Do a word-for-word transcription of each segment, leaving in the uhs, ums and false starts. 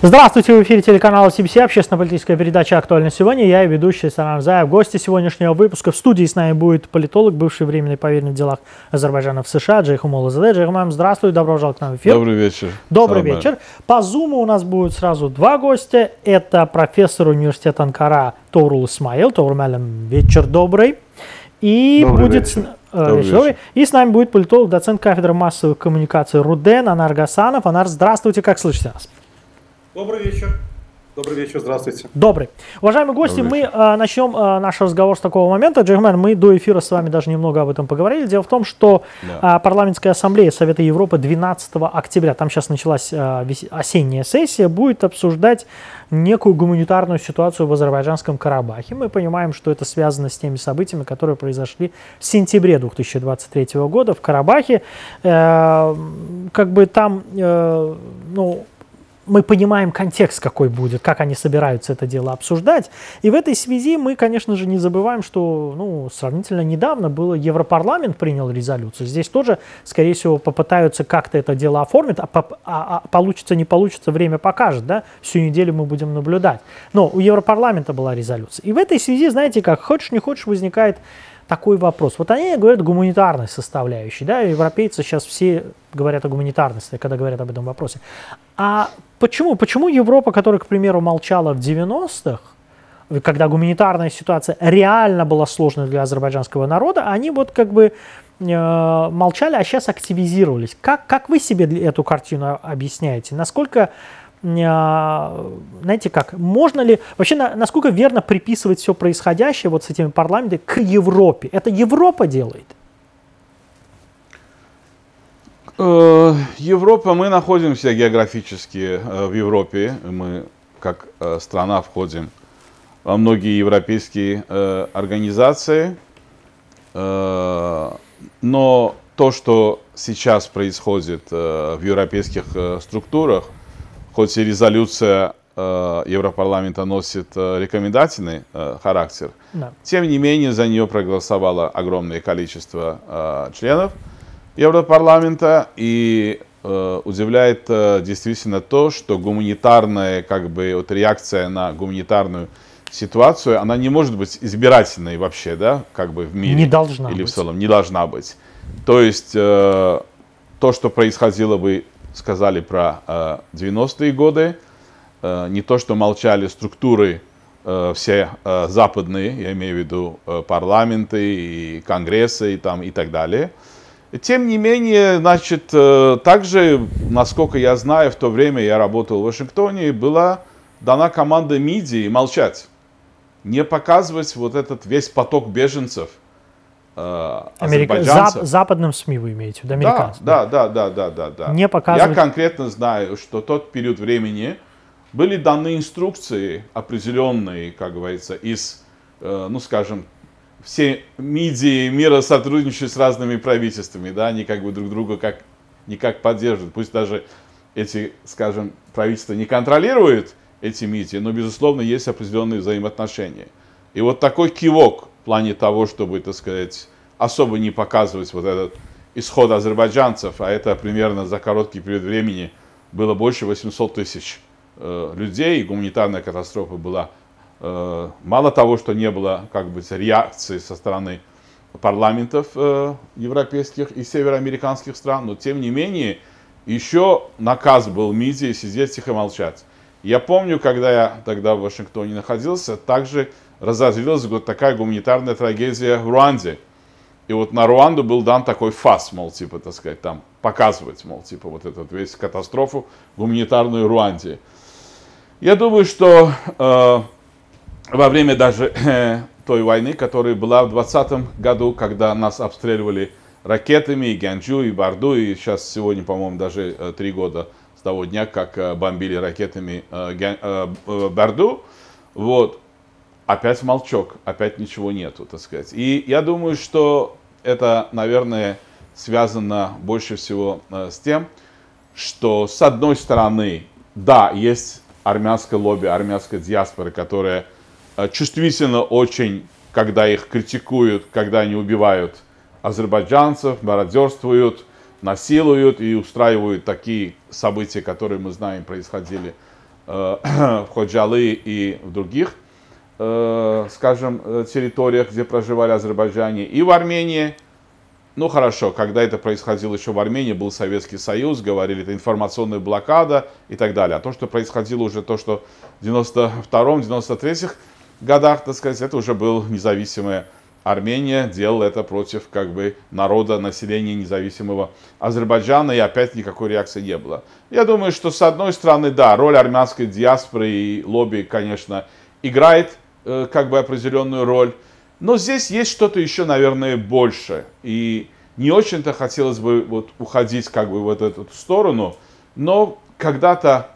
Здравствуйте, в эфире телеканала Си Би Си, общественно-политическая передача «Актуально сегодня». Я и ведущий Санар Заев. Гости сегодняшнего выпуска. В студии с нами будет политолог, бывший временный поверенный в делах Азербайджана в США Джейхум Олазаде. Джейхум, здравствуй, добро пожаловать к нам в эфир. Добрый вечер. Добрый Салам. вечер. По Зуму у нас будет сразу два гостя. Это профессор университета Анкара Тоурул Исмаил. Тоурул Мэлем, вечер добрый. И добрый будет... вечер. Добрый вечер. И с нами будет политолог, доцент кафедры массовых коммуникаций РУДН Анар Гасанов. Анар, здравствуйте, как слышите нас? Добрый вечер. Добрый вечер, здравствуйте. Добрый. Уважаемые гости, мы э, начнем э, наш разговор с такого момента. Джейхман, мы до эфира с вами даже немного об этом поговорили. Дело в том, что да. э, парламентская ассамблея Совета Европы двенадцатого октября, там сейчас началась э, осенняя сессия, будет обсуждать некую гуманитарную ситуацию в Азербайджанском Карабахе. Мы понимаем, что это связано с теми событиями, которые произошли в сентябре две тысячи двадцать третьего года в Карабахе. Э, как бы там, э, ну... мы понимаем контекст, какой будет, как они собираются это дело обсуждать. И в этой связи мы, конечно же, не забываем, что ну, сравнительно недавно было Европарламент принял резолюцию. Здесь тоже, скорее всего, попытаются как-то это дело оформить, а, а, а получится, не получится, время покажет. Да? Всю неделю мы будем наблюдать. Но у Европарламента была резолюция. И в этой связи, знаете, как хочешь не хочешь, возникает такой вопрос. Вот они говорят о гуманитарной составляющей, да, европейцы сейчас все говорят о гуманитарности, когда говорят об этом вопросе. А почему? Почему Европа, которая, к примеру, молчала в девяностых, когда гуманитарная ситуация реально была сложной для азербайджанского народа, они вот как бы э, молчали, а сейчас активизировались. Как, как вы себе эту картину объясняете? Насколько... знаете как, можно ли, вообще на, насколько верно приписывать все происходящее вот с этими парламентами к Европе? Это Европа делает? Европа, мы находимся географически в Европе, мы как страна входим во многие европейские организации, но то, что сейчас происходит в европейских структурах, хоть и резолюция э, Европарламента носит э, рекомендательный э, характер, да. Тем не менее за нее проголосовало огромное количество э, членов Европарламента. И э, удивляет э, действительно то, что гуманитарная как бы, вот, реакция на гуманитарную ситуацию, она не может быть избирательной вообще, да, как бы в мире. Не должна или быть. в целом, не должна быть. То есть э, то, что происходило бы, сказали про э, девяностые годы, э, не то, что молчали структуры э, все э, западные, я имею в виду э, парламенты и конгрессы и, там, и так далее. Тем не менее, значит, э, также, насколько я знаю, в то время я работал в Вашингтоне, была дана команда МИДИ молчать, не показывать вот этот весь поток беженцев. Америка... Зап... Западным СМИ вы имеете в виду, американцам? Да, да, да, да, да, да. Не показывать... Я конкретно знаю, что в тот период времени были даны инструкции определенные, как говорится, из, ну скажем, все МИДИ мира сотрудничают с разными правительствами, да, они как бы друг друга как, никак поддерживают. Пусть даже эти, скажем, правительства не контролируют эти МИДИ, но, безусловно, есть определенные взаимоотношения. И вот такой кивок в плане того, чтобы, так сказать, особо не показывать вот этот исход азербайджанцев, а это примерно за короткий период времени было больше восьмисот тысяч э, людей, и гуманитарная катастрофа была. Э, мало того, что не было, как бы, реакции со стороны парламентов э, европейских и североамериканских стран, но тем не менее еще наказ был МИДИ сидеть тихо молчать. Я помню, когда я тогда в Вашингтоне находился, также разразилась вот такая гуманитарная трагедия в Руанде. И вот на Руанду был дан такой фас, мол, типа, так сказать, там показывать, мол, типа, вот эту весь катастрофу гуманитарную Руанде. Я думаю, что э, во время даже э, той войны, которая была в двадцатом году, когда нас обстреливали ракетами, и Гянджу, и Барду, и сейчас сегодня, по-моему, даже э, три года с того дня, как э, бомбили ракетами э, Гян, э, э, Барду, вот. Опять молчок, опять ничего нету, так сказать. И я думаю, что это, наверное, связано больше всего э, с тем, что, с одной стороны, да, есть армянское лобби, армянская диаспора, которая э, чувствительно очень, когда их критикуют, когда они убивают азербайджанцев, мародерствуют, насилуют и устраивают такие события, которые мы знаем происходили э, в Ходжалы и в других, э, скажем, территориях, где проживали азербайджане, и в Армении. Ну хорошо, когда это происходило еще в Армении, был Советский Союз, говорили, это информационная блокада и так далее. А то, что происходило уже, то, что в девяносто втором — девяносто третьем годах, так сказать, это уже была независимая Армения, делала это против как бы народа, населения независимого Азербайджана, и опять никакой реакции не было. Я думаю, что с одной стороны, да, роль армянской диаспоры и лобби, конечно, играет э, как бы определенную роль. Но здесь есть что-то еще, наверное, больше. И не очень-то хотелось бы вот уходить как бы в вот эту сторону. Но когда-то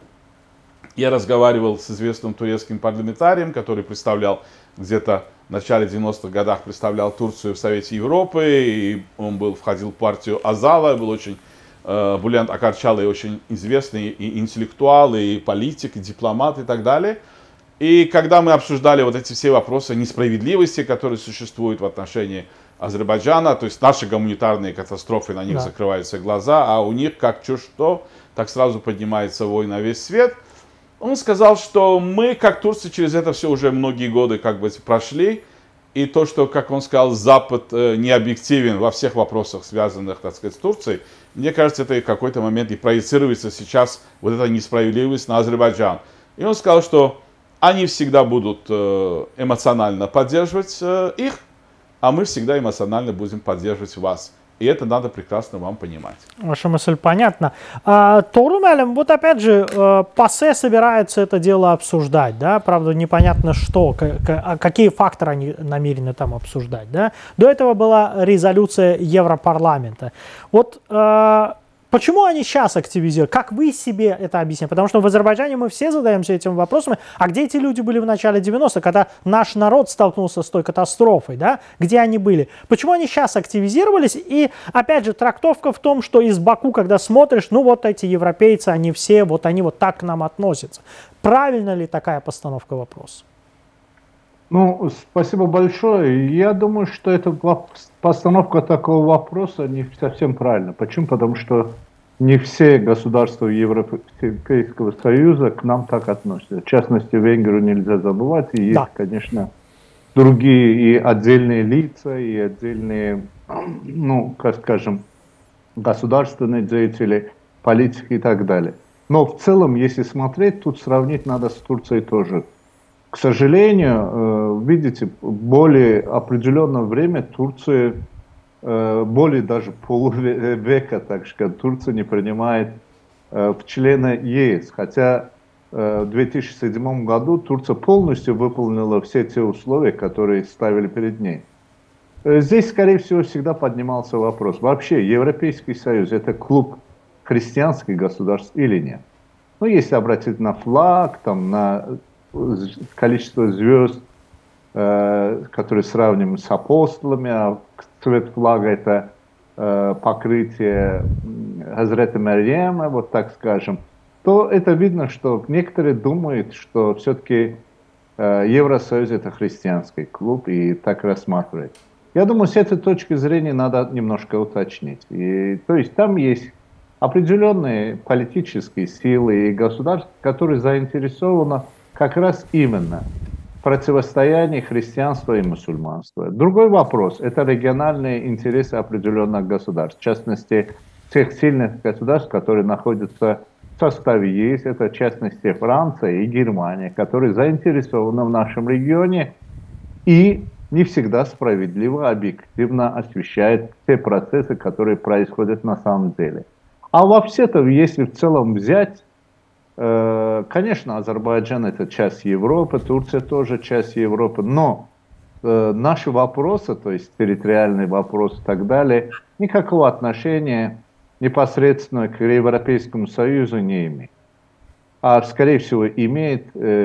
я разговаривал с известным турецким парламентарием, который представлял где-то в начале девяностых годах, представлял Турцию в Совете Европы. И он был, входил в партию Азала, был очень, э, Булент Акарчалы, очень известный и интеллектуал, и политик, и дипломат, и так далее. И когда мы обсуждали вот эти все вопросы несправедливости, которые существуют в отношении Азербайджана, то есть наши гуманитарные катастрофы, на них да. закрываются глаза, а у них как чушь что, так сразу поднимается вой на весь свет. Он сказал, что мы, как турцы, через это все уже многие годы как бы прошли. И то, что, как он сказал, Запад не объективен во всех вопросах, связанных, так сказать, с Турцией, мне кажется, это в какой-то момент и проецируется сейчас вот эта несправедливость на Азербайджан. И он сказал, что они всегда будут эмоционально поддерживать их, а мы всегда эмоционально будем поддерживать вас. И это надо прекрасно вам понимать. Ваша мысль понятна. А, Тору Мэлем, вот опять же, ПАСЕ собирается это дело обсуждать, да, правда, непонятно что, какие факторы они намерены там обсуждать, да. До этого была резолюция Европарламента. Вот почему они сейчас активизируют? Как вы себе это объясняете? Потому что в Азербайджане мы все задаемся этим вопросом. А где эти люди были в начале девяностых, когда наш народ столкнулся с той катастрофой? Да? Где они были? Почему они сейчас активизировались? И, опять же, трактовка в том, что из Баку, когда смотришь, ну вот эти европейцы, они все, вот они вот так к нам относятся. Правильно ли такая постановка вопроса? Ну, спасибо большое. Я думаю, что эта постановка такого вопроса не совсем правильна. Почему? Потому что не все государства Европейского Союза к нам так относятся. В частности, Венгрию нельзя забывать. И есть, да. конечно, другие и отдельные лица, и отдельные, ну, как скажем, государственные деятели, политики и так далее. Но в целом, если смотреть, тут сравнить надо с Турцией тоже. К сожалению, видите, более определенное время Турция, более даже полвека, так сказать, Турция не принимает в члены ЕС. Хотя в две тысячи седьмом году Турция полностью выполнила все те условия, которые ставили перед ней. Здесь, скорее всего, всегда поднимался вопрос. Вообще, Европейский Союз – это клуб христианских государств или нет? Ну, если обратить на флаг, там, на количество звезд, э, которые сравним с апостолами, а цвет флага это э, покрытие Хазрети Марьяма, вот так скажем, то это видно, что некоторые думают, что все-таки э, Евросоюз это христианский клуб и так рассматривает. Я думаю, с этой точки зрения надо немножко уточнить. И, то есть там есть определенные политические силы и государства, которые заинтересованы как раз именно в противостоянии христианства и мусульманства. Другой вопрос – это региональные интересы определенных государств. В частности, тех сильных государств, которые находятся в составе ЕС, это в частности Франция и Германия, которые заинтересованы в нашем регионе и не всегда справедливо, объективно освещают те процессы, которые происходят на самом деле. А вообще-то, если в целом взять, конечно, Азербайджан это часть Европы, Турция тоже часть Европы, но э, наши вопросы, то есть территориальные вопросы и так далее, никакого отношения непосредственно к Европейскому Союзу не имеют. А скорее всего имеет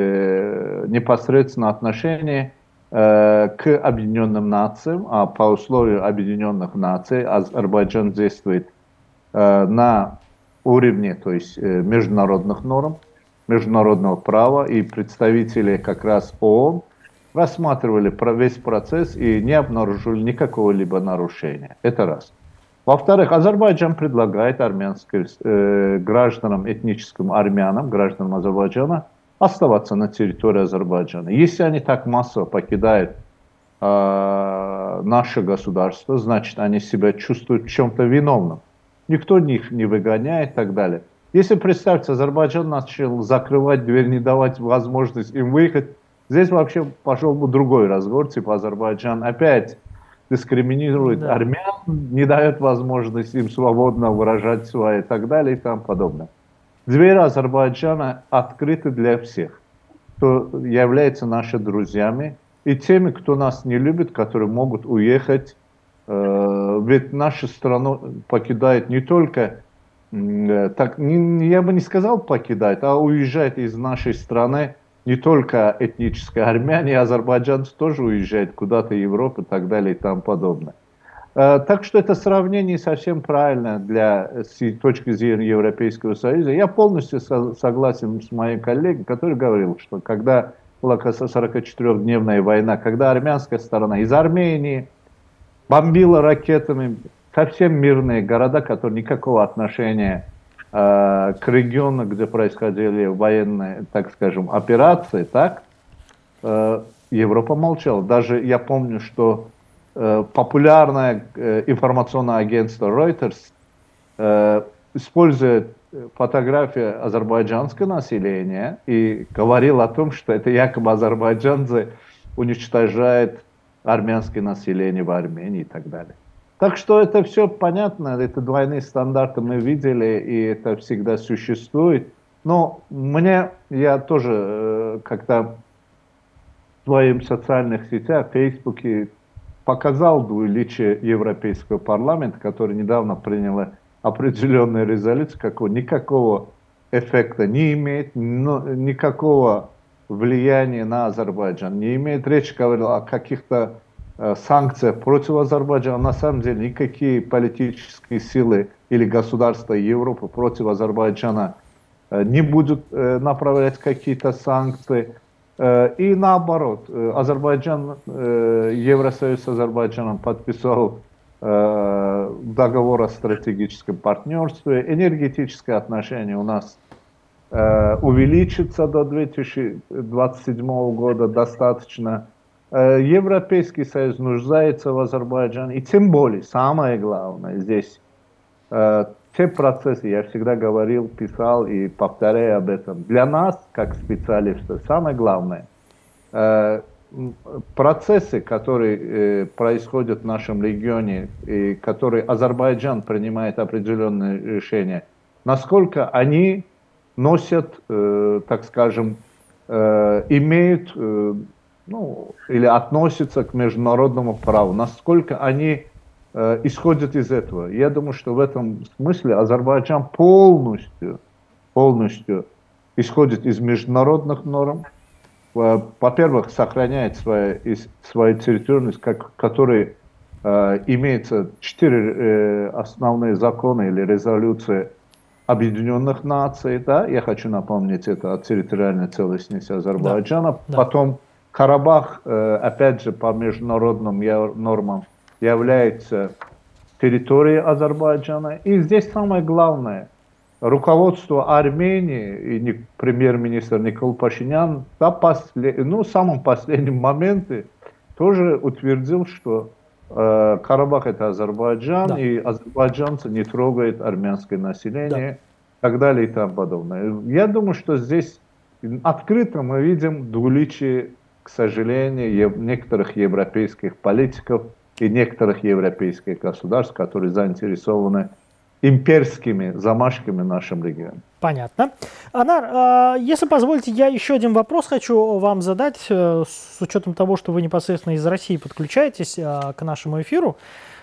э, непосредственно отношение э, к Объединенным Нациям, а по условию Объединенных Наций Азербайджан действует э, на уровне, то есть международных норм, международного права, и представители как раз ООН рассматривали весь процесс и не обнаружили никакого либо нарушения. Это раз. Во-вторых, Азербайджан предлагает армянским э, гражданам, этническим армянам, гражданам Азербайджана, оставаться на территории Азербайджана. Если они так массово покидают э, наше государство, значит, они себя чувствуют в чем-то виновным. Никто их не выгоняет и так далее. Если, представьте, Азербайджан начал закрывать дверь, не давать возможность им выехать, здесь вообще пошел бы другой разговор, типа Азербайджан опять дискриминирует да. армян, не дает возможность им свободно выражать свои и так далее и тому подобное. Двери Азербайджана открыты для всех, кто является нашими друзьями, и теми, кто нас не любит, которые могут уехать. Э, ведь нашу страну покидает не только, э, так, не, я бы не сказал покидает, а уезжает из нашей страны не только этнические армяне, азербайджанцы тоже уезжают куда-то в Европу и так далее и тому подобное. Так что это сравнение совсем правильно для, с точки зрения Европейского Союза. Я полностью со, согласен с моим коллегой, который говорил, что когда была сорокачетырёхдневная война, когда армянская сторона из Армении бомбила ракетами совсем мирные города, которые никакого отношения э, к региону, где происходили военные, так скажем, операции, так, э, Европа молчала. Даже я помню, что популярное информационное агентство Reuters, используя фотографии азербайджанского населения и говорил о том, что это якобы азербайджанцы уничтожают армянское население в Армении и так далее. Так что это все понятно, это двойные стандарты мы видели, и это всегда существует. Но мне, я тоже как-то в своих социальных сетях, в Фейсбуке, показал двуличие Европейского парламента, который недавно принял определенную резолюцию, какого, никакого эффекта не имеет, но, никакого влияния на Азербайджан не имеет. Речь говорила о каких-то э, санкциях против Азербайджана. На самом деле никакие политические силы или государства Европы против Азербайджана э, не будут э, направлять какие-то санкции. И наоборот, Азербайджан, Евросоюз с Азербайджаном подписал договор о стратегическом партнерстве. Энергетическое отношение у нас увеличится до две тысячи двадцать седьмого года достаточно. Европейский Союз нуждается в Азербайджане. И тем более, самое главное здесь, те процессы, я всегда говорил, писал и повторяю об этом. Для нас, как специалистов, самое главное, э, процессы, которые э, происходят в нашем регионе, и которые Азербайджан принимает определенные решения, насколько они носят, э, так скажем, э, имеют, э, ну, или относятся к международному праву, насколько они исходят из этого. Я думаю, что в этом смысле Азербайджан полностью, полностью исходит из международных норм. Во-первых, сохраняет свою, свою территориальность, как, которой э, имеется четыре э, основные законы или резолюции Объединенных Наций. Да? Я хочу напомнить это о территориальной целостности Азербайджана. Да, да. Потом Карабах, э, опять же, по международным нормам, является территорией Азербайджана. И здесь самое главное, руководство Армении и премьер-министр Никол Пашинян до послед... ну, в самом последнем моменте тоже утвердил, что э, Карабах это Азербайджан, да. И азербайджанцы не трогают армянское население, да. И так далее и тому подобное. Я думаю, что здесь открыто мы видим двуличие, к сожалению, некоторых европейских политиков и некоторых европейских государств, которые заинтересованы имперскими замашками в нашем регионе. Понятно. Анар, если позволите, я еще один вопрос хочу вам задать, с учетом того, что вы непосредственно из России подключаетесь к нашему эфиру.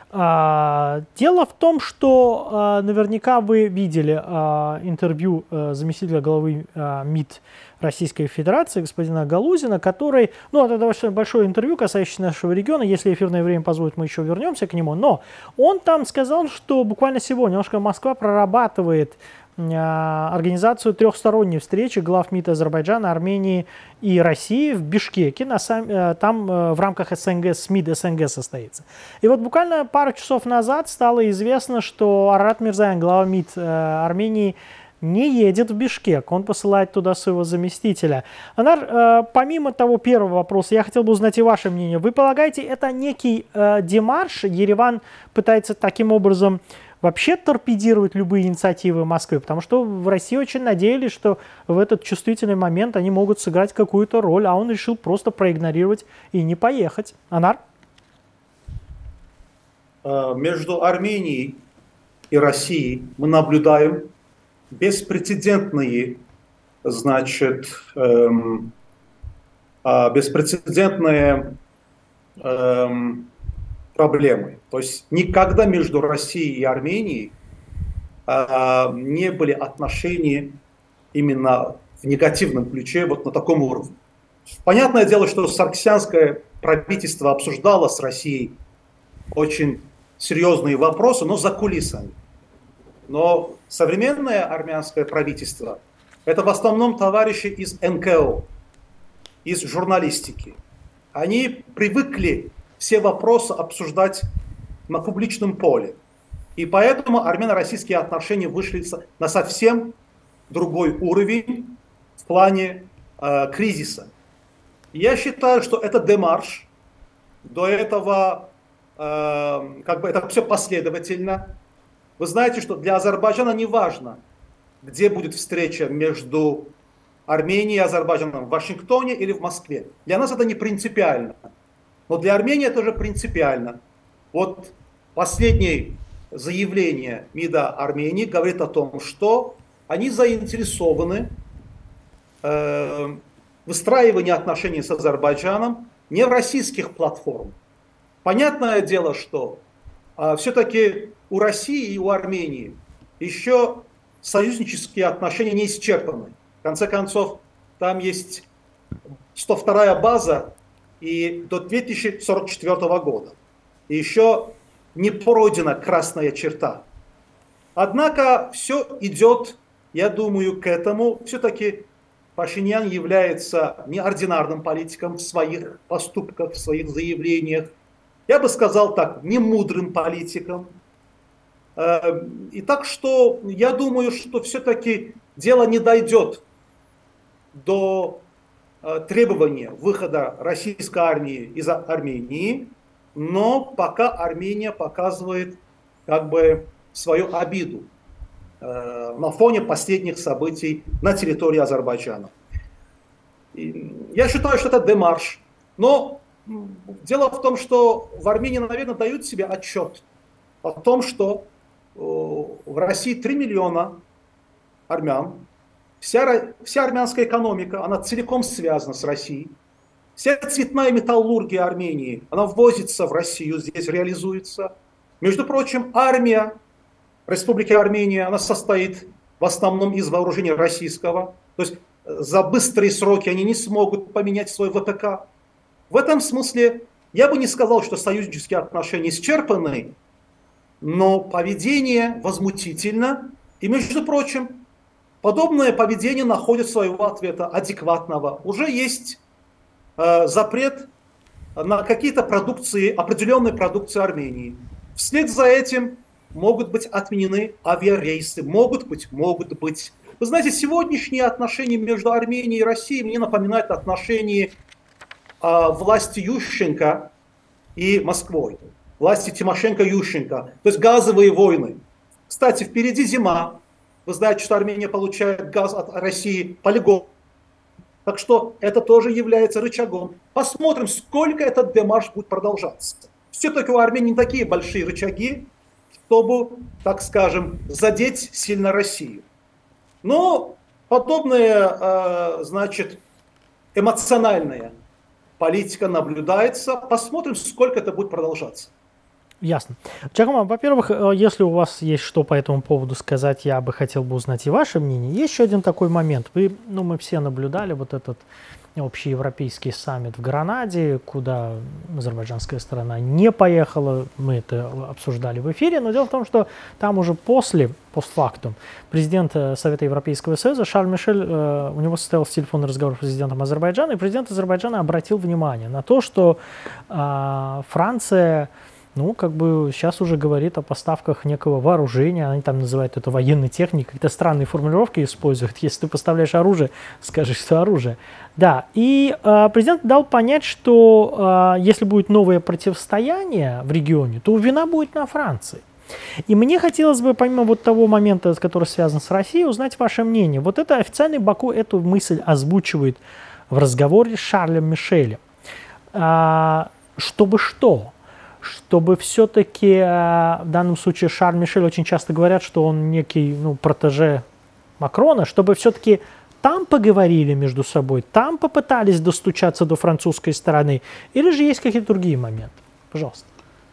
Дело в том, что наверняка вы видели интервью заместителя главы МИД Российской Федерации господина Галузина, который, ну, это довольно большое интервью, касающееся нашего региона, если эфирное время позволит, мы еще вернемся к нему, но он там сказал, что буквально сегодня немножко Москва прорабатывает организацию трехсторонней встречи глав МИД Азербайджана, Армении и России в Бишкеке. На сам, там в рамках СНГ, СМИД СНГ состоится. И вот буквально пару часов назад стало известно, что Арарат Мирзоян, глава МИД Армении, не едет в Бишкек, он посылает туда своего заместителя. Анар, э, помимо того первого вопроса, я хотел бы узнать и ваше мнение. Вы полагаете, это некий э, демарш? Ереван пытается таким образом вообще торпедировать любые инициативы Москвы? Потому что в России очень надеялись, что в этот чувствительный момент они могут сыграть какую-то роль, а он решил просто проигнорировать и не поехать. Анар? Между Арменией и Россией мы наблюдаем беспрецедентные, значит, эм, э, беспрецедентные эм, проблемы. То есть никогда между Россией и Арменией э, не были отношения именно в негативном ключе, вот на таком уровне. Понятное дело, что сарксянское правительство обсуждало с Россией очень серьезные вопросы, но за кулисами. Но современное армянское правительство – это в основном товарищи из эн ка о, из журналистики. Они привыкли все вопросы обсуждать на публичном поле. И поэтому армяно-российские отношения вышли на совсем другой уровень в плане э, кризиса. Я считаю, что это демарш. До этого э, как бы это все последовательно. Вы знаете, что для Азербайджана не важно, где будет встреча между Арменией и Азербайджаном, в Вашингтоне или в Москве. Для нас это не принципиально. Но для Армении это же принципиально. Вот последнее заявление МИДа Армении говорит о том, что они заинтересованы э, в выстраивании отношений с Азербайджаном не в российских платформах. Понятное дело, что э, все-таки у России и у Армении еще союзнические отношения не исчерпаны. В конце концов, там есть сто вторая база и до две тысячи сорок четвёртого года. И еще не пройдена красная черта. Однако все идет, я думаю, к этому. Все-таки Пашинян является неординарным политиком в своих поступках, в своих заявлениях. Я бы сказал так, не мудрым политиком. И так что я думаю, что все-таки дело не дойдет до требования выхода российской армии из Армении, но пока Армения показывает как бы свою обиду на фоне последних событий на территории Азербайджана. И я считаю, что это демарш, но дело в том, что в Армении, наверное, дают себе отчет о том, что в России три миллиона армян, вся, вся армянская экономика, она целиком связана с Россией. Вся цветная металлургия Армении, она ввозится в Россию, здесь реализуется. Между прочим, армия Республики Армения, она состоит в основном из вооружения российского. То есть за быстрые сроки они не смогут поменять свой вэ пэ ка. В этом смысле я бы не сказал, что союзнические отношения исчерпаны, но поведение возмутительно. И, между прочим, подобное поведение находит своего ответа адекватного. Уже есть э, запрет на какие-то продукции, определенные продукции Армении. Вслед за этим могут быть отменены авиарейсы. Могут быть, могут быть. Вы знаете, сегодняшние отношения между Арменией и Россией мне напоминают отношения э, власти Ющенко и Москвой. Власти Тимошенко-Ющенко, то есть газовые войны. Кстати, впереди зима. Вы знаете, что Армения получает газ от России полигон. Так что это тоже является рычагом. Посмотрим, сколько этот демарш будет продолжаться. Все-таки у Армении не такие большие рычаги, чтобы, так скажем, задеть сильно Россию. Но подобная, значит, эмоциональная политика наблюдается. Посмотрим, сколько это будет продолжаться. Ясно. Джакомо, во-первых, если у вас есть что по этому поводу сказать, я бы хотел бы узнать и ваше мнение. Есть еще один такой момент. Вы, ну, мы все наблюдали вот этот общеевропейский саммит в Гранаде, куда азербайджанская сторона не поехала. Мы это обсуждали в эфире. Но дело в том, что там уже после, постфактум, президент Совета Европейского Союза Шарль Мишель, у него состоялся телефонный разговор с президентом Азербайджана, и президент Азербайджана обратил внимание на то, что Франция ну, как бы сейчас уже говорит о поставках некого вооружения, они там называют это военной техникой, какие-то странные формулировки используют. Если ты поставляешь оружие, скажи, что оружие. Да, и э, президент дал понять, что э, если будет новое противостояние в регионе, то вина будет на Франции. И мне хотелось бы, помимо вот того момента, который связан с Россией, узнать ваше мнение. Вот это официальный Баку эту мысль озвучивает в разговоре с Шарлем Мишелем. А, чтобы что? Чтобы все-таки, в данном случае Шарль Мишель очень часто говорят, что он некий, ну, протеже Макрона, чтобы все-таки там поговорили между собой, там попытались достучаться до французской стороны, или же есть какие-то другие моменты? Пожалуйста.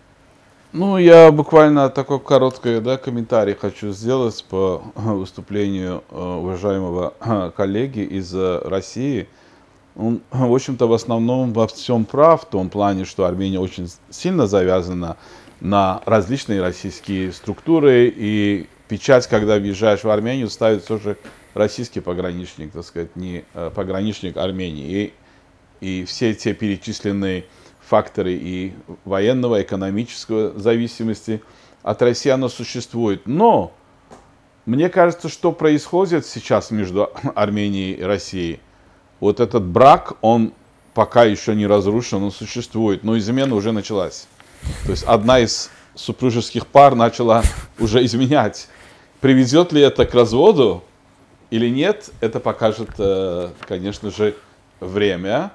Ну, я буквально такой короткий, да, комментарий хочу сделать по выступлению уважаемого коллеги из России. Он, в общем-то, в основном во всем прав, в том плане, что Армения очень сильно завязана на различные российские структуры, и печать, когда въезжаешь в Армению, ставит тоже российский пограничник, так сказать, не пограничник Армении. И, и все те перечисленные факторы и военного, экономического зависимости от России, оно существует. Но мне кажется, что происходит сейчас между Арменией и Россией, вот этот брак, он пока еще не разрушен, он существует, но измена уже началась. То есть одна из супружеских пар начала уже изменять. Приведет ли это к разводу или нет, это покажет, конечно же, время.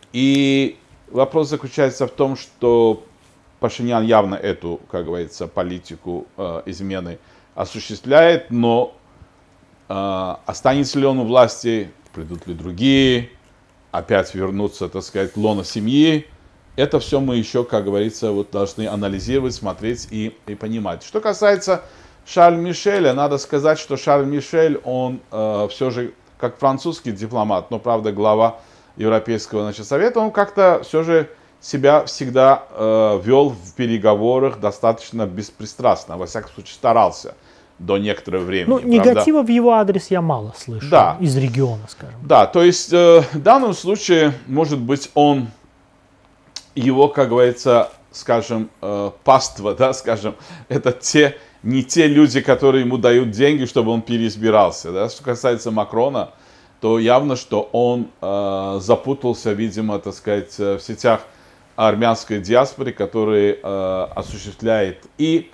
И вопрос заключается в том, что Пашинян явно эту, как говорится, политику измены осуществляет, но останется ли он у власти, придут ли другие, опять вернуться, так сказать, в лоно семьи. Это все мы еще, как говорится, вот должны анализировать, смотреть и, и понимать. Что касается Шарля Мишеля, надо сказать, что Шарль Мишель, он э, все же, как французский дипломат, но, правда, глава Европейского, значит, совета, он как-то все же себя всегда э, вел в переговорах достаточно беспристрастно, во всяком случае старался. До некоторого времени. Ну, негатива правда? В его адрес я мало слышу, да. Из региона, скажем. Да, то есть э, в данном случае, может быть, он, его, как говорится, скажем, э, паства, да, скажем, это те, не те люди, которые ему дают деньги, чтобы он переизбирался. Да? Что касается Макрона, то явно, что он э, запутался, видимо, так сказать, в сетях армянской диаспоры, которые э, осуществляет и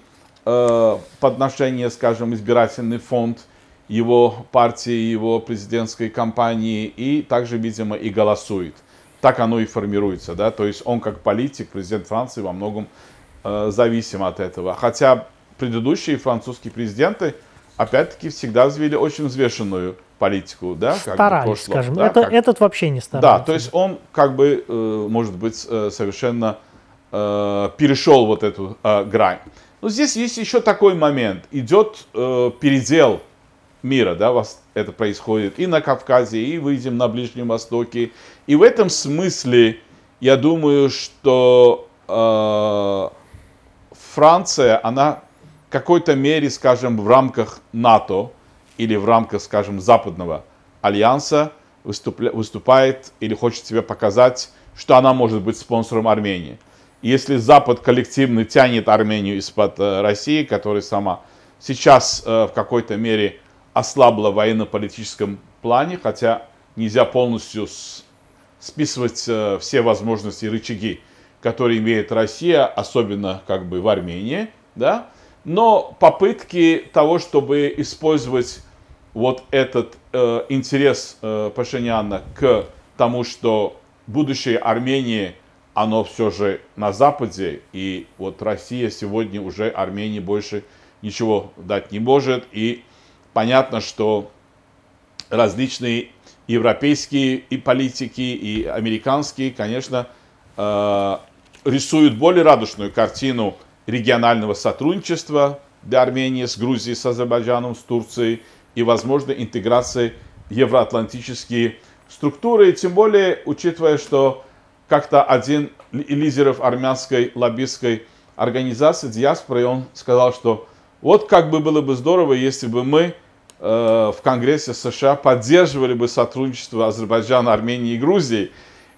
подношение, скажем, избирательный фонд его партии, его президентской кампании, и также, видимо, и голосует. Так оно и формируется, да, то есть он как политик, президент Франции, во многом э, зависим от этого. Хотя предыдущие французские президенты, опять-таки, всегда взвели очень взвешенную политику, да, как старались, бы прошлого, скажем, да, Это, как... этот вообще не старался. Да, то есть он, как бы, э, может быть, э, совершенно э, перешел вот эту э, грань. Но здесь есть еще такой момент. Идет э, передел мира, да, это происходит и на Кавказе, и выйдем на Ближнем Востоке. И в этом смысле, я думаю, что э, Франция, она в какой-то мере, скажем, в рамках НАТО или в рамках, скажем, Западного альянса выступля, выступает или хочет себе показать, что она может быть спонсором Армении. Если Запад коллективно тянет Армению из-под э, России, которая сама сейчас э, в какой-то мере ослабла в военно-политическом плане, хотя нельзя полностью с, списывать э, все возможности и рычаги, которые имеет Россия, особенно как бы в Армении, да? Но попытки того, чтобы использовать вот этот э, интерес э, Пашиняна к тому, что будущее Армении, оно все же на Западе, и вот Россия сегодня уже Армении больше ничего дать не может, и понятно, что различные европейские и политики, и американские, конечно, э, рисуют более радужную картину регионального сотрудничества для Армении с Грузией, с Азербайджаном, с Турцией, и, возможно, интеграции в евроатлантические структуры, тем более, учитывая, что как-то один из лидеров армянской лоббистской организации диаспоры, он сказал, что вот как бы было бы здорово, если бы мы э, в Конгрессе США поддерживали бы сотрудничество Азербайджана, Армении и Грузии.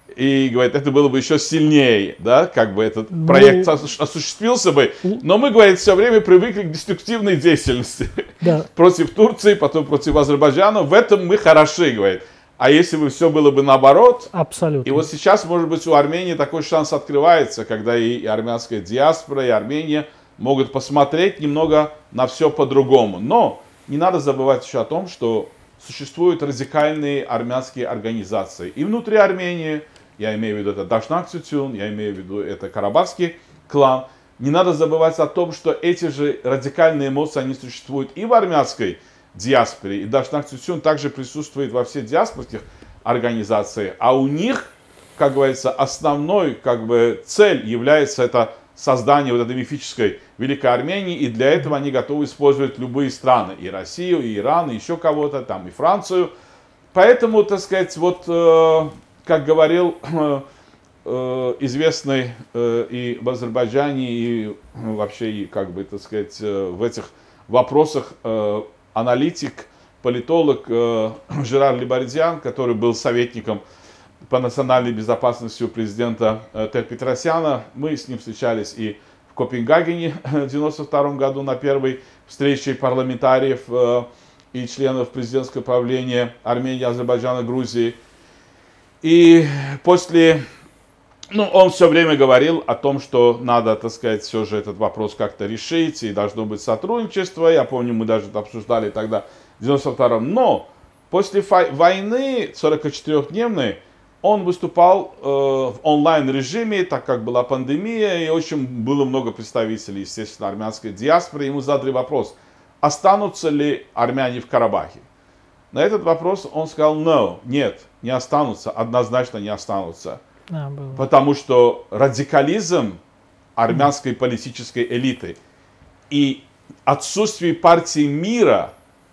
И, говорит, это было бы еще сильнее, да, как бы этот ну, проект осуществился бы. Но мы, говорит, все время привыкли к деструктивной деятельности. Да. Против Турции, потом против Азербайджана. В этом мы хороши, говорит. А если бы все было бы наоборот. Абсолютно. И вот сейчас, может быть, у Армении такой шанс открывается, когда и армянская диаспора, и Армения могут посмотреть немного на все по-другому. Но не надо забывать еще о том, что существуют радикальные армянские организации. И внутри Армении, я имею в виду это Дашнак Цютюн, я имею в виду это Карабахский клан. Не надо забывать о том, что эти же радикальные эмоции, они существуют и в армянской диаспоре. И Дашнак Цютюн также присутствует во всех диаспорских организациях. А у них, как говорится, основной как бы, цель является это создание вот этой мифической Великой Армении. И для этого они готовы использовать любые страны. И Россию, и Иран, и еще кого-то, там, и Францию. Поэтому, так сказать, вот, э, как говорил э, э, известный э, и в Азербайджане, и э, вообще, и, как бы, так сказать, э, в этих вопросах э, аналитик, политолог э, Жерар Либардиан, который был советником по национальной безопасности у президента э, Тер Петросяна. Мы с ним встречались и в Копенгагене в девяносто втором году на первой встрече парламентариев э, и членов президентского правления Армении, Азербайджана, Грузии. И после, ну, он все время говорил о том, что надо, так сказать, все же этот вопрос как-то решить, и должно быть сотрудничество. Я помню, мы даже это обсуждали тогда в девяносто втором. Но после войны сорокачетырёхдневной он выступал э, в онлайн-режиме, так как была пандемия, и очень было много представителей, естественно, армянской диаспоры. Ему задали вопрос, останутся ли армяне в Карабахе. На этот вопрос он сказал, no, нет, не останутся, однозначно не останутся. А, потому что радикализм армянской политической элиты и отсутствие партии мира,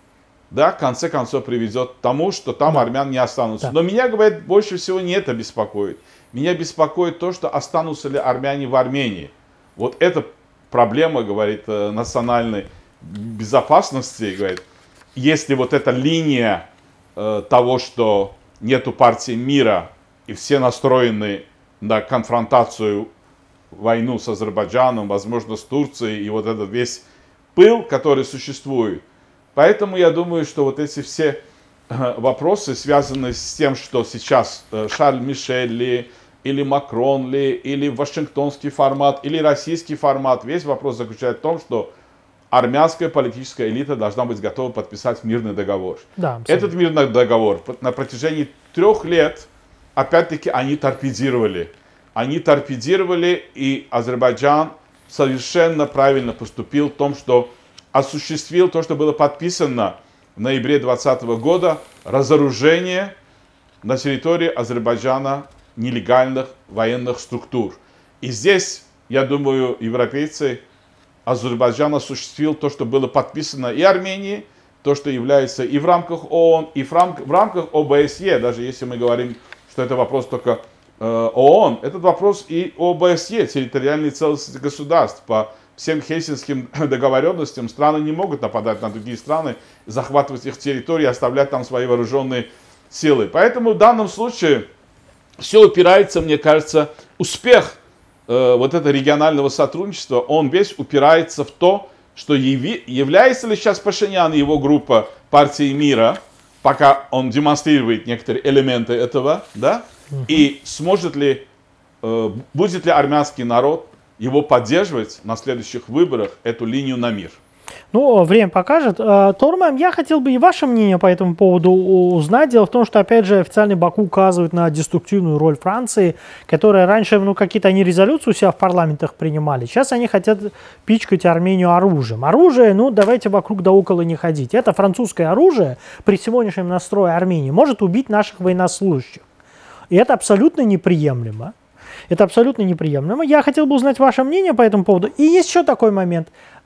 да, в конце концов приведет к тому, что там да. армян не останутся. Да. Но меня, говорит, больше всего не это беспокоит. Меня беспокоит то, что останутся ли армяне в Армении. Вот эта проблема, говорит, национальной безопасности, говорит, если вот эта линия э, того, что нету партии мира, и все настроены на конфронтацию, войну с Азербайджаном, возможно, с Турцией, и вот этот весь пыл, который существует. Поэтому я думаю, что вот эти все э, вопросы, связанные с тем, что сейчас э, Шарль Мишель ли, или Макрон ли, или вашингтонский формат, или российский формат, весь вопрос заключается в том, что армянская политическая элита должна быть готова подписать мирный договор. Да, этот мирный договор на протяжении трех лет, опять-таки, они торпедировали. Они торпедировали, и Азербайджан совершенно правильно поступил в том, что осуществил то, что было подписано в ноябре двадцатого года, разоружение на территории Азербайджана нелегальных военных структур. И здесь, я думаю, европейцы, Азербайджан осуществил то, что было подписано и Армении, то, что является и в рамках ООН, и в рамках, в рамках ОБСЕ, даже если мы говорим, что это вопрос только э, ООН, этот вопрос и ОБСЕ, территориальной целостности государств. По всем хельсинским договоренностям страны не могут нападать на другие страны, захватывать их территории, оставлять там свои вооруженные силы. Поэтому в данном случае все упирается, мне кажется, успех вот это регионального сотрудничества, он весь упирается в то, что яви, является ли сейчас Пашинян и его группа партией мира, пока он демонстрирует некоторые элементы этого, да, uh-huh. и сможет ли, э, будет ли армянский народ его поддерживать на следующих выборах, эту линию на мир. Ну, время покажет. Тормам, я хотел бы и ваше мнение по этому поводу узнать. Дело в том, что, опять же, официальный Баку указывает на деструктивную роль Франции, которая раньше, ну, какие-то они резолюции у себя в парламентах принимали. Сейчас они хотят пичкать Армению оружием. Оружие, ну, давайте вокруг да около не ходить. Это французское оружие при сегодняшнем настрое Армении может убить наших военнослужащих. И это абсолютно неприемлемо. Это абсолютно неприемлемо. Я хотел бы узнать ваше мнение по этому поводу. И есть еще такой момент.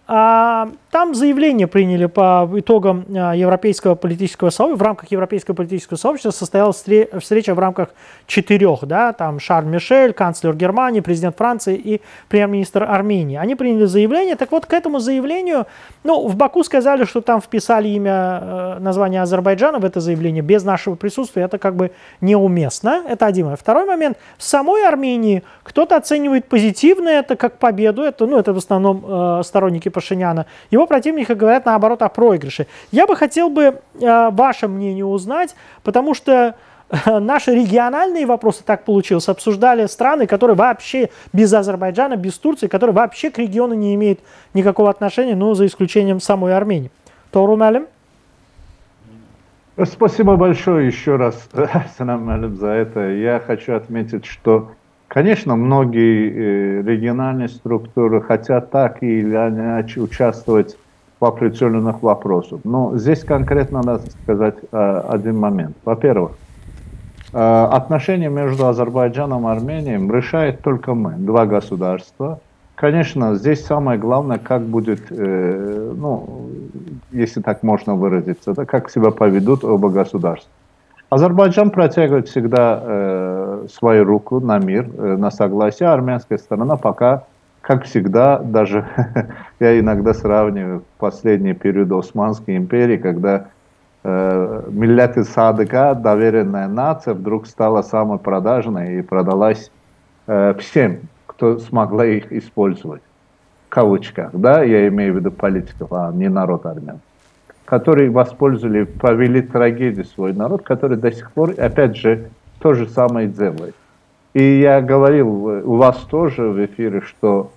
а, там заявление приняли по итогам а, Европейского политического сообщества. В рамках Европейского политического сообщества состоялась встреча в рамках четырех, да, там Шарль Мишель, канцлер Германии, президент Франции и премьер-министр Армении. Они приняли заявление. Так вот, к этому заявлению, ну, в Баку сказали, что там вписали имя, э, название Азербайджана в это заявление без нашего присутствия. Это как бы неуместно. Это один момент. Второй момент. В самой Армении кто-то оценивает позитивно это как победу. Это, ну, это в основном э, сторонники Пашиняна. Его противники говорят, наоборот, о проигрыше. Я бы хотел бы э, ваше мнение узнать, потому что э, наши региональные вопросы, так получилось, обсуждали страны, которые вообще без Азербайджана, без Турции, которые вообще к региону не имеют никакого отношения, ну, за исключением самой Армении. Тору Мэлем? Спасибо большое еще раз, Санам Мэлем, за это. Я хочу отметить, что, конечно, многие региональные структуры хотят так или иначе участвовать в определенных вопросах. Но здесь конкретно надо сказать один момент. Во-первых, отношения между Азербайджаном и Арменией решает только мы, два государства. Конечно, здесь самое главное, как будет, ну, если так можно выразиться, это как себя поведут оба государства. Азербайджан протягивает всегда э, свою руку на мир, э, на согласие. Армянская сторона пока, как всегда, даже я иногда сравниваю последний период Османской империи, когда э, Милләт-и Садыка, доверенная нация, вдруг стала самой продажной и продалась э, всем, кто смогла их использовать. В кавычках, да, я имею в виду политиков, а не народ армян, которые воспользовали, повели трагедию свой народ, который до сих пор, опять же, то же самое делает. И я говорил у вас тоже в эфире, что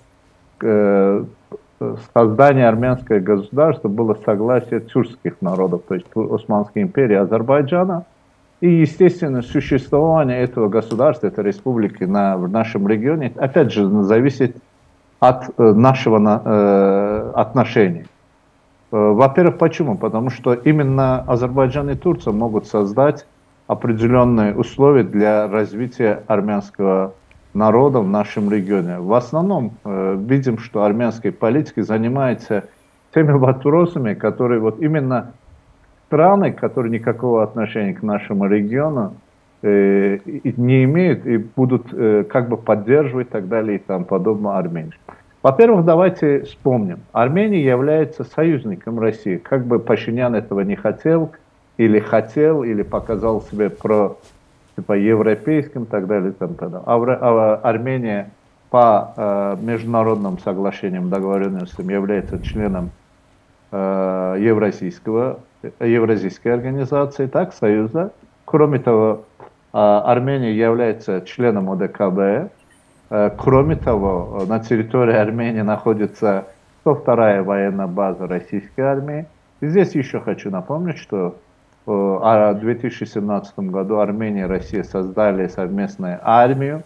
э, создание армянского государства было согласие тюркских народов, то есть Османской империи, Азербайджана. И, естественно, существование этого государства, этой республики на, в нашем регионе, опять же, зависит от э, нашего э, отношения. Во-первых, почему? Потому что именно Азербайджан и Турция могут создать определенные условия для развития армянского народа в нашем регионе. В основном э, видим, что армянская политика занимается теми вопросами, которые вот именно страны, которые никакого отношения к нашему региону э, не имеют и будут э, как бы поддерживать и так далее и тому подобное Армению. Во-первых, давайте вспомним. Армения является союзником России. Как бы Пашинян этого не хотел, или хотел, или показал себя про типа, европейским и так далее. И так далее. А Армения по э, международным соглашениям, договоренностям является членом э, Евразийского, Евразийской организации, так, Союза. Кроме того, э, Армения является членом О Д К Б. Кроме того, на территории Армении находится сто вторая военная база российской армии. И здесь еще хочу напомнить, что в две тысячи семнадцатом году Армения и Россия создали совместную армию,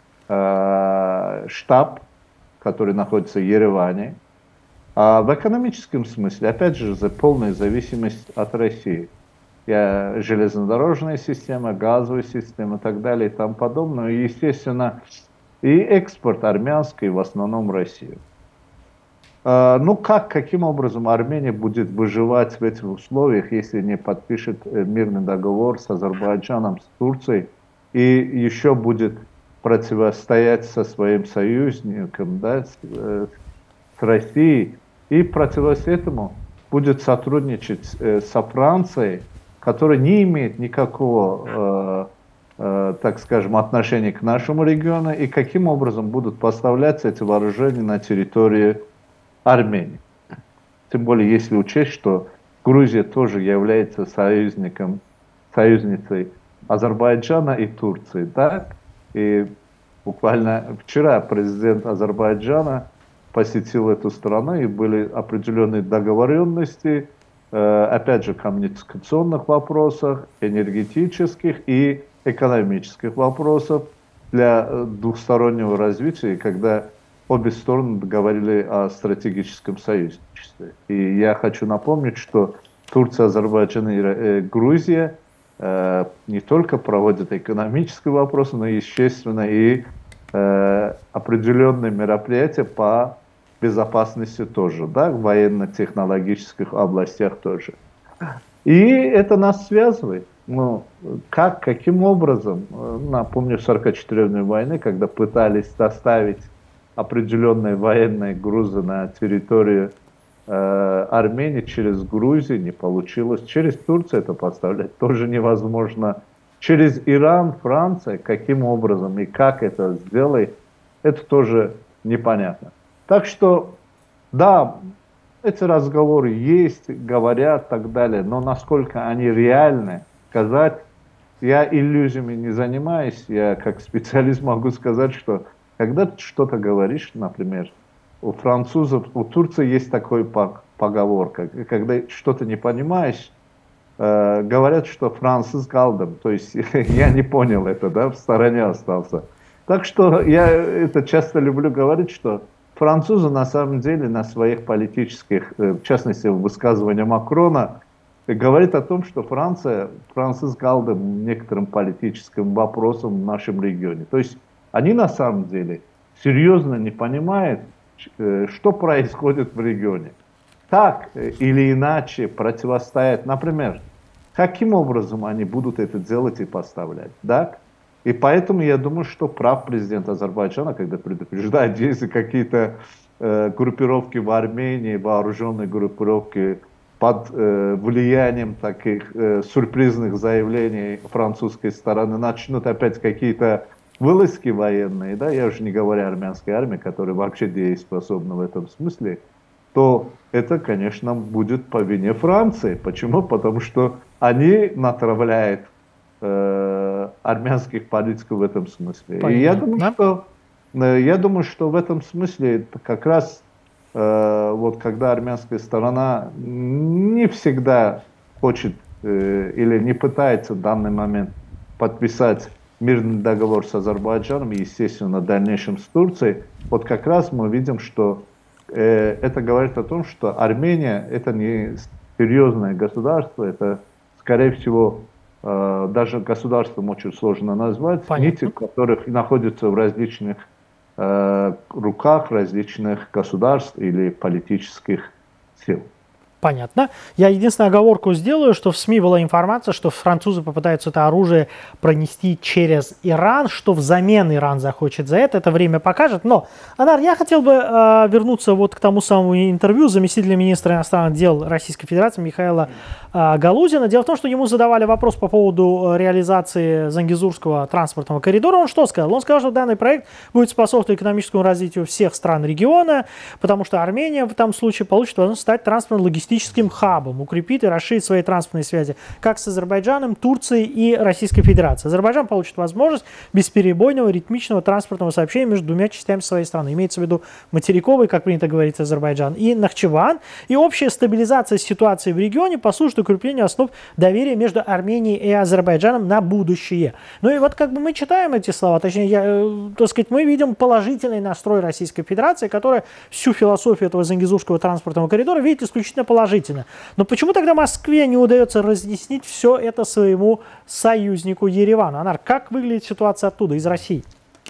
штаб, который находится в Ереване. А в экономическом смысле, опять же, за полную зависимость от России. Железнодорожная система, газовая система и так далее и тому подобное. И, естественно, и экспорт армянский в основном в Россию. А, ну как, каким образом Армения будет выживать в этих условиях, если не подпишет мирный договор с Азербайджаном, с Турцией, и еще будет противостоять со своим союзником, да, с, с Россией, и противостоять этому будет сотрудничать э, со Францией, которая не имеет никакого... Э, так скажем, отношение к нашему региону, и каким образом будут поставляться эти вооружения на территории Армении. Тем более, если учесть, что Грузия тоже является союзником, союзницей Азербайджана и Турции. Так? И буквально вчера президент Азербайджана посетил эту страну, и были определенные договоренности, опять же, коммуникационных вопросах, энергетических и экономических вопросов для двухстороннего развития, когда обе стороны говорили о стратегическом союзничестве. И я хочу напомнить, что Турция, Азербайджан и Грузия э, не только проводят экономические вопросы, но, естественно, и э, определенные мероприятия по безопасности тоже, да, в военно-технологических областях тоже. И это нас связывает. Ну, как, каким образом? Напомню, сорокачетырёхдневной войны, когда пытались доставить определенные военные грузы на территорию э, Армении через Грузию, не получилось. Через Турцию это поставлять тоже невозможно. Через Иран, Франция, каким образом и как это сделать, это тоже непонятно. Так что, да, эти разговоры есть, говорят и так далее, но насколько они реальны, сказать, я иллюзиями не занимаюсь, я как специалист могу сказать, что когда ты что-то говоришь, например, у французов, у Турции есть такой поговорка, когда что-то не понимаешь, э, говорят, что француз галдем, то есть я не понял это, да, в стороне остался. Так что я это часто люблю говорить, что французы на самом деле на своих политических, в частности в высказывании Макрона, говорит о том, что Франция, француз галдем некоторым политическим вопросам в нашем регионе. То есть они на самом деле серьезно не понимают, что происходит в регионе. Так или иначе противостоять, например, каким образом они будут это делать и поставлять, да? И поэтому я думаю, что прав президент Азербайджана, когда предупреждает, если какие-то э, группировки в Армении, вооруженные группировки под э, влиянием таких э, сюрпризных заявлений французской стороны начнут опять какие-то вылазки военные, да, я уже не говорю о армянской армии, которая вообще дееспособна в этом смысле, то это, конечно, будет по вине Франции. Почему? Потому что они натравляют э, армянских политиков в этом смысле. Понятно. И я думаю, да? что, э, я думаю, что в этом смысле как раз э, вот когда армянская сторона не всегда хочет э, или не пытается в данный момент подписать мирный договор с Азербайджаном и, естественно, в дальнейшем с Турцией, вот как раз мы видим, что э, это говорит о том, что Армения это не серьезное государство, это, скорее всего, э, даже государством очень сложно назвать, Понятно. нити, которых находятся в различных э, руках различных государств или политических сил. Понятно. Я единственную оговорку сделаю, что в СМИ была информация, что французы попытаются это оружие пронести через Иран, что взамен Иран захочет за это, это время покажет. Но, Анар, я хотел бы э, вернуться вот к тому самому интервью заместителя министра иностранных дел Российской Федерации Михаила э, Галузина. Дело в том, что ему задавали вопрос по поводу реализации Зангезурского транспортного коридора. Он что сказал? Он сказал, что данный проект будет способствовать экономическому развитию всех стран региона, потому что Армения в этом случае получит возможность стать транспортно-логистическим хабом, укрепит и расширит свои транспортные связи как с Азербайджаном, Турцией и Российской Федерацией. Азербайджан получит возможность бесперебойного ритмичного транспортного сообщения между двумя частями своей страны. Имеется в виду материковый, как принято говорить, Азербайджан, и Нахчеван. И общая стабилизация ситуации в регионе послужит укреплению основ доверия между Арменией и Азербайджаном на будущее. Ну и вот как бы мы читаем эти слова, точнее, я, э, так сказать, мы видим положительный настрой Российской Федерации, которая всю философию этого Зангезурского транспортного коридора видит исключительно положительно. Положительно. Но почему тогда Москве не удается разъяснить все это своему союзнику Еревану? Анар, как выглядит ситуация оттуда, из России?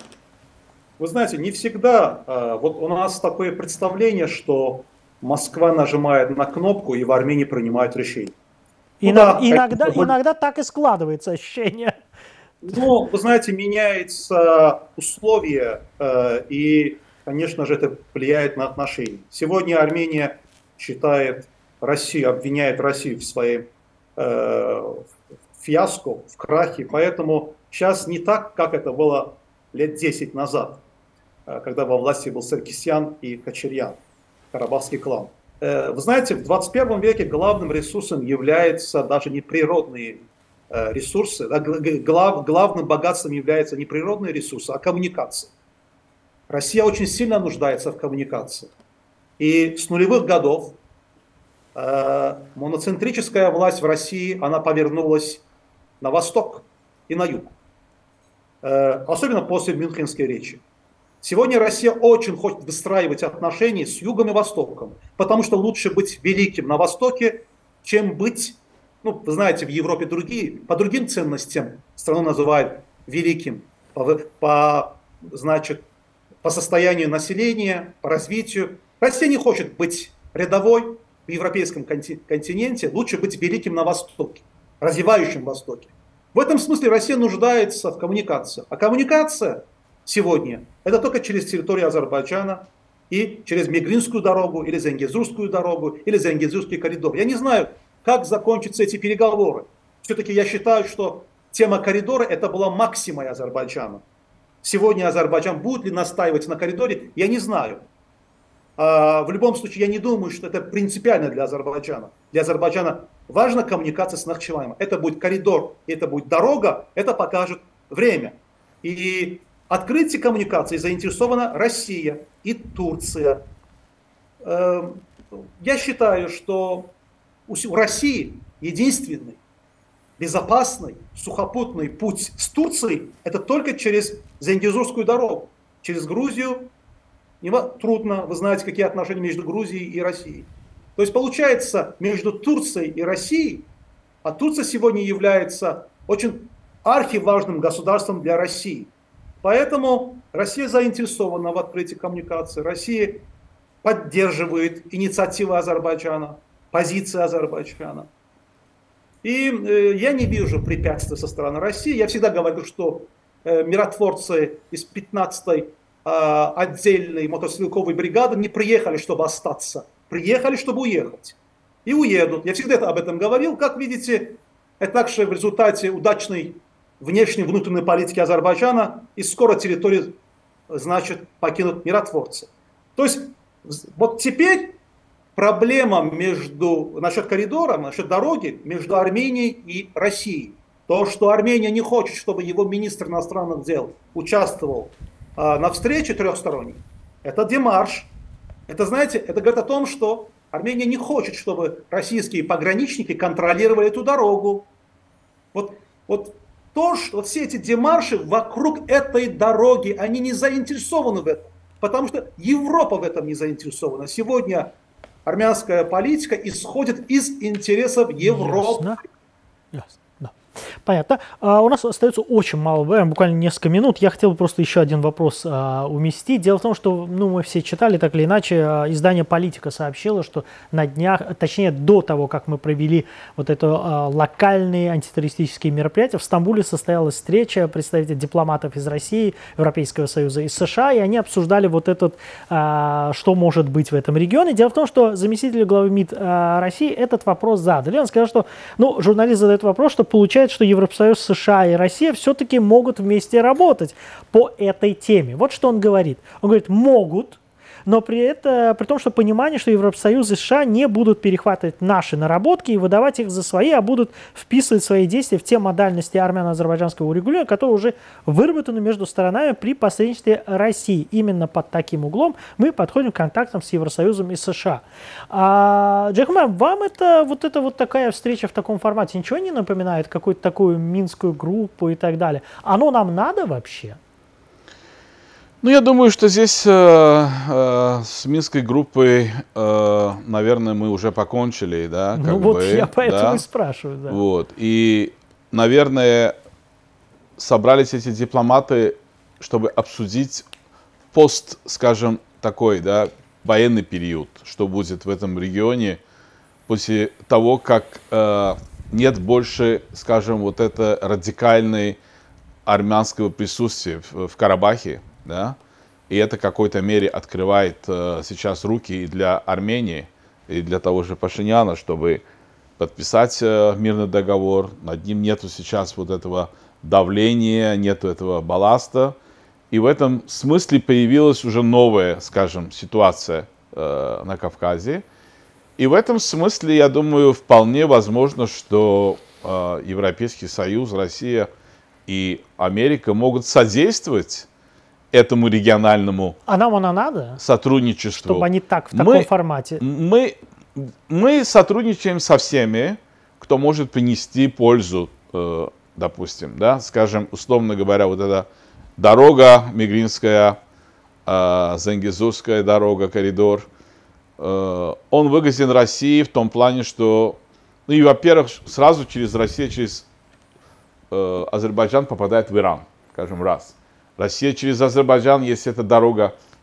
Вы знаете, не всегда. Вот у нас такое представление, что Москва нажимает на кнопку и в Армении принимает решение. Иногда, ну, да, иногда, иногда так и складывается ощущение. Ну, вы знаете, меняются условия, и, конечно же, это влияет на отношения. Сегодня Армения считает Россию, обвиняет Россию в своей э, фиаско, в крахе. Поэтому сейчас не так, как это было лет десять назад, э, когда во власти был Саркисян и Качарьян, Карабахский клан. Э, вы знаете, в двадцать первом веке главным ресурсом являются даже не природные э, ресурсы. Да, глав, главным богатством являются не природные ресурсы, а коммуникации. Россия очень сильно нуждается в коммуникациях. И с нулевых годов э, моноцентрическая власть в России, она повернулась на восток и на юг. Э, особенно после Мюнхенской речи. Сегодня Россия очень хочет выстраивать отношения с югом и востоком, потому что лучше быть великим на востоке, чем быть, ну, вы знаете, в Европе другие, по другим ценностям страну называют великим, по, по, значит, по состоянию населения, по развитию. Россия не хочет быть рядовой в европейском континенте, лучше быть великим на Востоке, развивающим Востоке. В этом смысле Россия нуждается в коммуникациях. А коммуникация сегодня это только через территорию Азербайджана и через Мегринскую дорогу, или Зенгезурскую дорогу, или Зенгезурский коридор. Я не знаю, как закончатся эти переговоры. Все-таки я считаю, что тема коридора это была максимой Азербайджана. Сегодня Азербайджан будет ли настаивать на коридоре, я не знаю. А в любом случае, я не думаю, что это принципиально для Азербайджана. Для Азербайджана важна коммуникация с Нахчеваном. Это будет коридор, это будет дорога, это покажет время. И открытие коммуникации заинтересована Россия и Турция. Я считаю, что у России единственный безопасный сухопутный путь с Турцией это только через Зенгезурскую дорогу. Через Грузию трудно, вы знаете, какие отношения между Грузией и Россией. То есть получается между Турцией и Россией, а Турция сегодня является очень архиважным государством для России. Поэтому Россия заинтересована в открытии коммуникации. Россия поддерживает инициативы Азербайджана, позиции Азербайджана. И э, я не вижу препятствий со стороны России. Я всегда говорю, что э, миротворцы из пятнадцатой э, отдельной мотострелковой бригады не приехали, чтобы остаться. Приехали, чтобы уехать. И уедут. Я всегда об этом говорил. Как видите, это также в результате удачной внешней внутренней политики Азербайджана. И скоро территорию, значит, покинут миротворцы. То есть, вот теперь проблема между, насчет коридора, насчет дороги между Арменией и Россией. То, что Армения не хочет, чтобы его министр иностранных дел участвовал э, на встрече трехсторонней, это демарш. Это, знаете, это говорит о том, что Армения не хочет, чтобы российские пограничники контролировали эту дорогу. Вот, вот то, что вот все эти демарши вокруг этой дороги, они не заинтересованы в этом. Потому что Европа в этом не заинтересована. Сегодня армянская политика исходит из интересов Европы. Ясно. Ясно. Да. Понятно. А, у нас остается очень мало времени, буквально несколько минут. Я хотел просто еще один вопрос а, уместить. Дело в том, что ну, мы все читали, так или иначе, а, издание «Политика» сообщило, что на днях, точнее до того, как мы провели вот это а, локальные антитеррористические мероприятия, в Стамбуле состоялась встреча представителей дипломатов из России, Европейского Союза и США, и они обсуждали вот этот, а, что может быть в этом регионе. Дело в том, что заместитель главы МИД а, России этот вопрос задали. Он сказал, что ну, журналист задает вопрос, что получается, что Европсоюз, США и Россия все-таки могут вместе работать по этой теме. Вот что он говорит. Он говорит, могут, но при, это, при том, что понимание, что Европсоюз и США не будут перехватывать наши наработки и выдавать их за свои, а будут вписывать свои действия в те модальности армяно-азербайджанского урегулирования, которые уже выработаны между сторонами при посредничестве России. Именно под таким углом мы подходим к контактам с Евросоюзом и США. А, Джейхман, вам это вот, это вот такая встреча в таком формате ничего не напоминает? Какую-то такую минскую группу и так далее? Оно нам надо вообще? Ну, я думаю, что здесь э, э, с минской группой, э, наверное, мы уже покончили, да, как ну, вот бы, я поэтому да? и спрашиваю, да. Вот, и, наверное, собрались эти дипломаты, чтобы обсудить пост, скажем, такой, да, военный период, что будет в этом регионе после того, как э, нет больше, скажем, вот это радикальной армянского присутствия в, в Карабахе. Да? И это в какой-то мере открывает э, сейчас руки и для Армении, и для того же Пашиняна, чтобы подписать э, мирный договор. Над ним нету сейчас вот этого давления, нету этого балласта. И в этом смысле появилась уже новая, скажем, ситуация э, на Кавказе. И в этом смысле, я думаю, вполне возможно, что э, Европейский Союз, Россия и Америка могут содействовать этому региональному а нам оно надо, сотрудничеству. Чтобы они так, в таком мы, формате. Мы, мы сотрудничаем со всеми, кто может принести пользу, э, допустим, да, скажем, условно говоря, вот эта дорога Мегринская, э, Зенгезурская дорога, коридор, э, он выгоден России в том плане, что, ну и, во-первых, сразу через Россию, через э, Азербайджан попадает в Иран, скажем, раз. Россия через Азербайджан, если эта дорога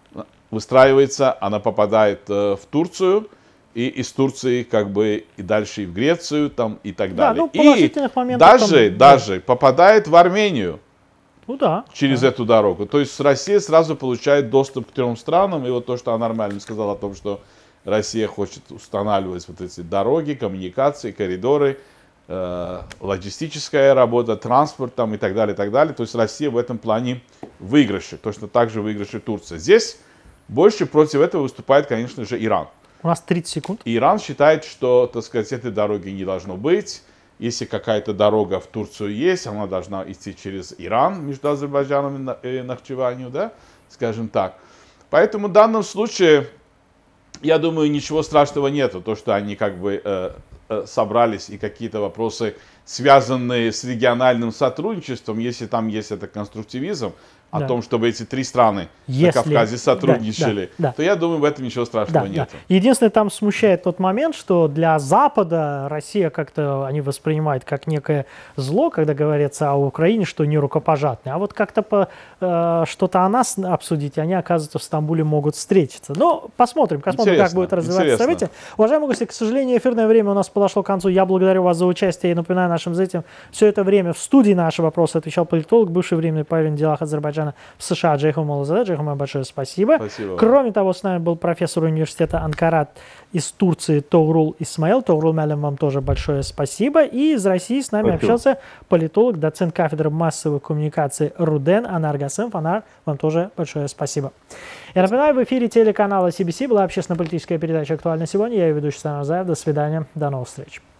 выстраивается, она попадает э, в Турцию, и из Турции как бы и дальше и в Грецию там, и так Да, далее. ну, положительных и моментов даже, там, даже да. попадает в Армению. Ну да. Через да. эту дорогу. То есть Россия сразу получает доступ к трем странам. И вот то, что она нормально сказала о том, что Россия хочет устанавливать вот эти дороги, коммуникации, коридоры, э, логистическая работа, транспорт там, и так далее, и так далее. То есть Россия в этом плане выигрыше. Точно так же выигрыше Турция. Здесь больше против этого выступает, конечно же, Иран. У нас тридцать секунд. И Иран считает, что, так сказать, этой дороги не должно быть. Если какая-то дорога в Турцию есть, она должна идти через Иран, между Азербайджаном и Нахчеванью, да, скажем так. Поэтому в данном случае, я думаю, ничего страшного нету. То, что они как бы э, э, собрались и какие-то вопросы, связанные с региональным сотрудничеством, если там есть это конструктивизм, о да. том, чтобы эти три страны Если... на Кавказе сотрудничали, да, да, да. то я думаю, в этом ничего страшного да, нет. Да. Единственное, там смущает тот момент, что для Запада Россия как-то они воспринимают как некое зло, когда говорится о Украине, что не рукопожатное. А вот как-то по, э, что-то о нас обсудить, они, оказывается, в Стамбуле могут встретиться. Но посмотрим, посмотрим как будет развиваться событие. Уважаемые гости, к сожалению, эфирное время у нас подошло к концу. Я благодарю вас за участие и напоминаю нашим зрителям, все это время в студии наши вопросы отвечал политолог, бывший временный правитель в делах Азербайджана в США Джейхун Молозаде. Джейхун, большое спасибо. спасибо. Кроме того, с нами был профессор университета Анкарат из Турции Тогрул Исмаил. Тогрул Мэлем, вам тоже большое спасибо. И из России с нами спасибо. общался политолог, доцент кафедры массовой коммуникации РУДН Анар Гасымов. Анар, вам тоже большое спасибо. Я напоминаю, в эфире телеканала си би си была общественно-политическая передача «Актуально сегодня». Я ее ведущий Санар Заев. До свидания. До новых встреч.